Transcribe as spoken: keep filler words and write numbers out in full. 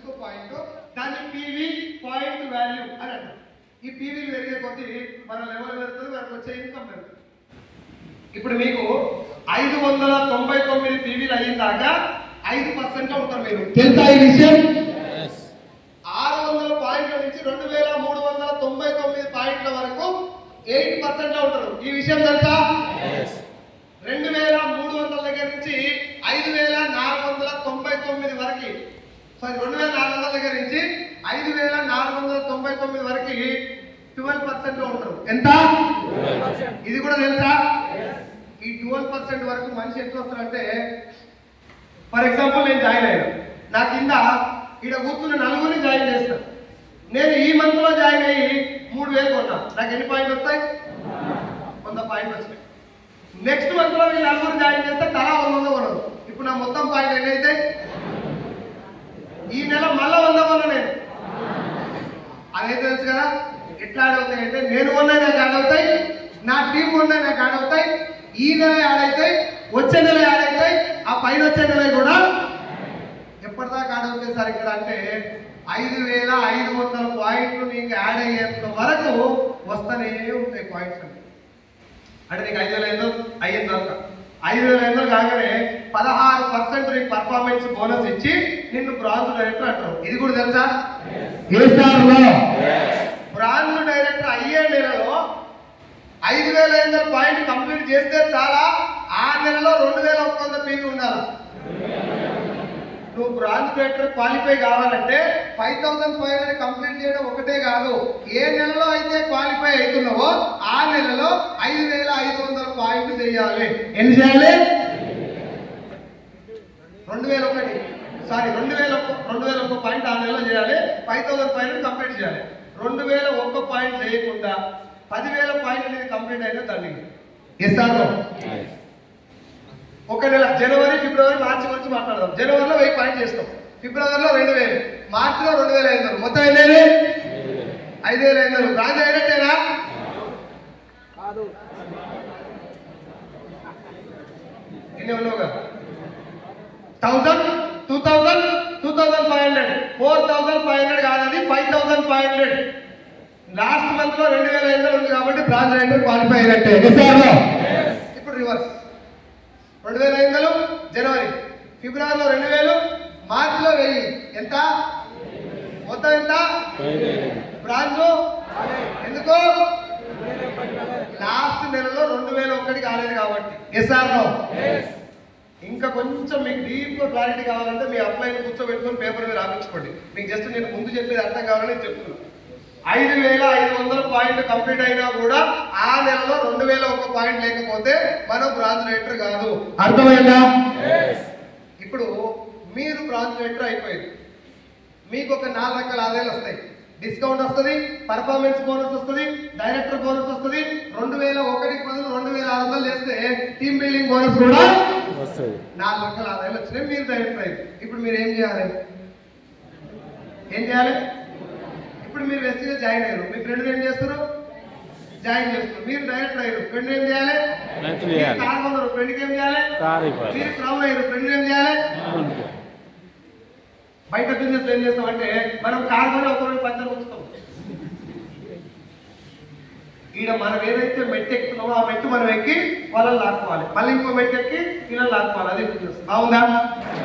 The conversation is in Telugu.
చూసుకో పాయింట్, దాన్ని పీవీ పాయింట్ వాల్యూ అని అంటారు. ఈ పీవీ పెరిగే కొద్దీ మన లెవెల్ పెరుగుతుంది, మనకు వచ్చే ఇన్కమ్ పెరుగుతుంది. ఇప్పుడు మీకు ఐదు వందల తొంభై తొమ్మిది పీవీలు అయ్యిందాక ఐదు పర్సెంట్ ఉంటారు. మీరు తెలుసా ఈ విషయం? ఆరు వందల పాయింట్ల నుంచి రెండు వేల మూడు వందల తొంభై తొమ్మిది పాయింట్ల వరకు ఎయిట్ పర్సెంట్ లో ఉంటారు. ఈ విషయం తెలుసా? రెండు వేల మూడు వందల దగ్గర నుంచి ఐదు వేల నాలుగు వందల తొంభై తొమ్మిది వరకు సారీ రెండు వేల నాలుగు వందల దగ్గర నుంచి ఐదు వేల నాలుగు వందల తొంభై తొమ్మిది వరకు ట్వెల్వ్ పర్సెంట్ లో ఉంటారు. ఎంత? ఇది కూడా తెలుసా? ఈ ట్వెల్వ్ పర్సెంట్ వరకు మనిషి ఎట్లా వస్తారంటే, ఫర్ ఎగ్జాంపుల్ నేను జాయిన్ అయ్యాను, నా కింద ఇక్కడ కూర్చున్న నలుగురిని జాయిన్ చేస్తాను. నేను ఈ మంత్ లో జాయిన్ అయ్యి మూడు వేలు కొన్నా, నాకు ఎన్ని పాయింట్లు వస్తాయి? వంద పాయింట్లు వస్తాయి. నెక్స్ట్ మంత్ లో వీళ్ళు నలుగురు జాయిన్ చేస్తే తలా వంద వంద కొనరు. ఇప్పుడు నా మొత్తం పాయింట్ ఎన్ని అయితే? ఈ నెల మళ్ళా వంద కొన్నా నేను. అదైతే తెలుసు కదా ఎట్లా యాడ్ అవుతాయి అంటే, నేను కొన్నా నాకు యాడ్ అవుతాయి, నా టీం కొన్నా నాకు యాడ్ అవుతాయి, ఈ నెల యాడ్ అవుతాయి, వచ్చే నెల యాడ్ అవుతాయి, ఆ పైన వచ్చే నెల కూడా ఎప్పటిదాకా యాడ్ అవుతాయి సార్ ఇక్కడ అంటే ఐదు వేల ఐదు వందల పాయింట్లు నీకు యాడ్ అయ్యేంత వరకు వస్తూనే ఉంటాయి పాయింట్స్ అంటే. అంటే నీకు ఐదు వేల ఐదు అయ్యేంత వరకు ఐదు వేల ఐదు కాగానే పదహారు పర్సెంట్ నీకు పర్ఫార్మెన్స్ బోనస్ ఇచ్చి నిన్ను బ్రాంజ్ డైరెక్టర్ అంటారు. ఇది కూడా తెలుసా? బ్రాంజ్ డైరెక్టర్ అయ్యే నెలలో ఐదు వేల ఐదు వందల పాయింట్ కంప్లీట్ చేస్తే చాలా, ఆ నెలలో రెండు వేల ఒక్క వంద పీవీ ఉండాలి. నువ్వు బ్రాంజ్ డైరెక్టర్ క్వాలిఫై కావాలంటే five thousand five hundred complete చేయడం ఒకటే కాదు, ఏ నెలలో అయితే క్వాలిఫై అవుతున్నావో ఆ నెలలో ఐదు వేల ఐదు వందల పాయింట్లు చేయాలి. ఎన్ని చేయాలి? రెండు వేల ఒకటి సారీ రెండు వేల రెండు వేల ఒక్క పాయింట్ ఆ నెలలో చేయాలి. Five thousand five hundred complete చేయాలి. రెండు వేల ఒక్క పాయింట్ చేయకుండా పదివేల పాయింట్ అనేది కంప్లీట్ అయినా తల్లి ఇస్తాను. ఒక నెల జనవరి ఫిబ్రవరి మార్చి గురించి మాట్లాడదాం. జనవరిలో వెయ్యి పాయింట్ చేస్తాం, ఫిబ్రవరిలో రెండు వేలు, మార్చిలో రెండు వేల ఐదు వందలు, మొత్తం ఐదు వేలు ఐదు వేల ఐదు వందలు బ్రాంచ్ అయినట్టేనా? ఎన్ని ఉన్నావుగా? Thousand two thousand two thousand five hundred four thousand five hundred కాదండి, five thousand five hundred. Last month లో రెండు వేల ఐదు వందలు ఉంది కాబట్టి బ్రాంచ్ డైరెక్టర్ క్వాలిఫై అయినట్టే. ఇప్పుడు రివర్స్, రెండు వేల ఐదు వందలు జనవరి, ఫిబ్రవరిలో రెండు వేలు, మార్చిలో వెయ్యి, ఎంత? మొత్తం ఎంత? బ్రాంచ్ ఎందుకు? లాస్ట్ నెలలో రెండు వేల ఒకటి కాలేదు కాబట్టి. ఎస్ఆర్లో ఇంకా కొంచెం మీకు డీప్ గా క్లారిటీ కావాలంటే మీ అప్లైని కూర్చోబెట్టుకొని పేపర్ మీద రాపించుకోండి. మీకు జస్ట్ నేను ముందు చెప్పేది అర్థం కావాలని చెప్తున్నాను. ఐదు వేల ఐదు వందల పాయింట్ కంప్లీట్ అయినా కూడా ఆ నెలలో రెండు వేల ఒక పాయింట్ లేకపోతే మనం బ్రాంచ్ డైరెక్టర్ కాదు. అర్థమైందా? ఇప్పుడు మీరు బ్రాంచ్ డైరెక్టర్ అయిపోయింది, మీకు ఒక నాలుగు రకాల ఆదాయాలు వస్తాయి. డిస్కౌంట్ వస్తుంది, పర్ఫార్మెన్స్ బోనస్ వస్తుంది, డైరెక్టర్ బోనస్ వస్తుంది. రెండు వేల ఒకటికి బదులు రెండు వేల ఆరు వందలు చేస్తే టీమ్ బిల్డింగ్ బోనస్ కూడా వస్తుంది. నాలుగు రకాల ఆదాయాలు వచ్చినాయి, మీరు డైరెక్టర్ అయ్యారు. ఇప్పుడు మీరు ఏం చేయాలి? ఏం చేయాలి? ఇప్పుడు మీరు వెస్ట్గా జాయిన్ అయ్యారు, మీ ఫ్రెండ్ ఏం చేస్తారు? జాయిన్ చేస్తారు. మీరు డైరెక్టర్ అయ్యారు, ఫ్రెండ్ ఏం చేయాలి? కార్ కొన్నారు, ఫ్రెండ్కి ఏం చేయాలి? మీరు క్రౌన్ అయ్యారు, ఫ్రెండ్ ఏం చేయాలి? బయట బిజినెస్ ఏం చేస్తాం అంటే మనం కార్ కొని ఒక రోజు పంచర్ ఉంచుతాం. ఈడ మనం ఏదైతే మెట్టు ఎక్కుతున్నామో ఆ మెట్టు మనం ఎక్కి వాళ్ళని లాక్కోవాలి, మళ్ళీ ఇంకో మెట్టు ఎక్కి వీళ్ళని లాక్కోవాలి. అదే బిజినెస్. బాగుందా?